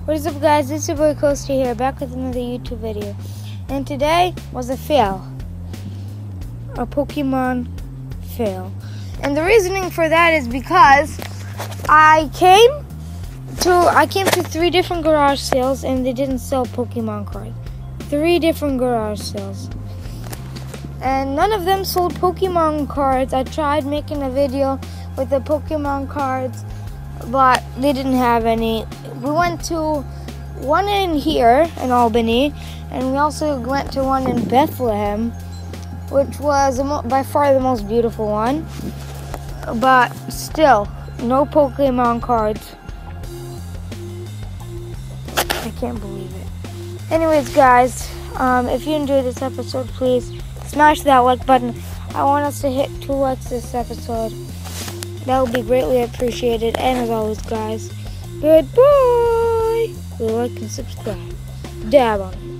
What is up, guys? It's your boy Coaster here, back with another YouTube video. And today was a fail. A Pokemon fail. And the reasoning for that is because I came to 3 different garage sales and they didn't sell Pokemon cards. 3 different garage sales. And none of them sold Pokemon cards. I tried making a video with the Pokemon cards, but they didn't have any. We went to one in here in Albany, and we also went to one in Bethlehem, which was by far the most beautiful one. But still, no Pokemon cards. I can't believe it. Anyways, guys, if you enjoyed this episode, please smash that like button. I want us to hit 2 likes this episode. That would be greatly appreciated. And as always, guys, goodbye. Like and subscribe. Dab on it.